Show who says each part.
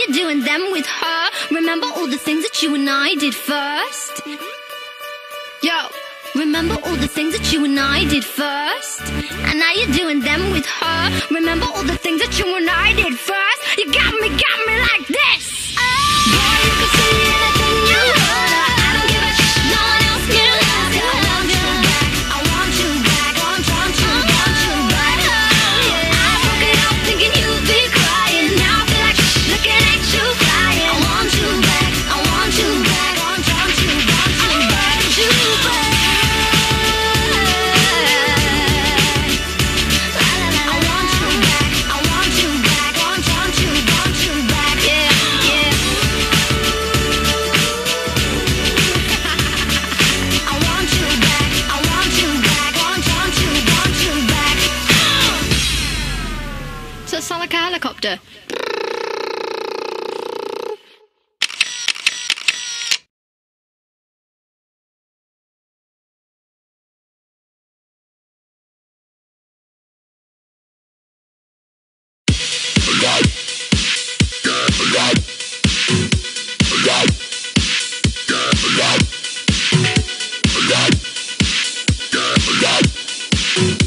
Speaker 1: you're doing them with her. Remember all the things that you and I did first? Yo, remember all the things that you and I did first? And now you're doing them with her. Remember all the things that you and I did first? You got me like this. Boy, you can say anything you wanna. I don't give a shit, no one else can have you. I want you back, I want you back, want you back. I broke it up thinking you'd be crying. Now I feel like looking at you flying. I want you back, I want you back, want you back. So it sound like a helicopter.
Speaker 2: God.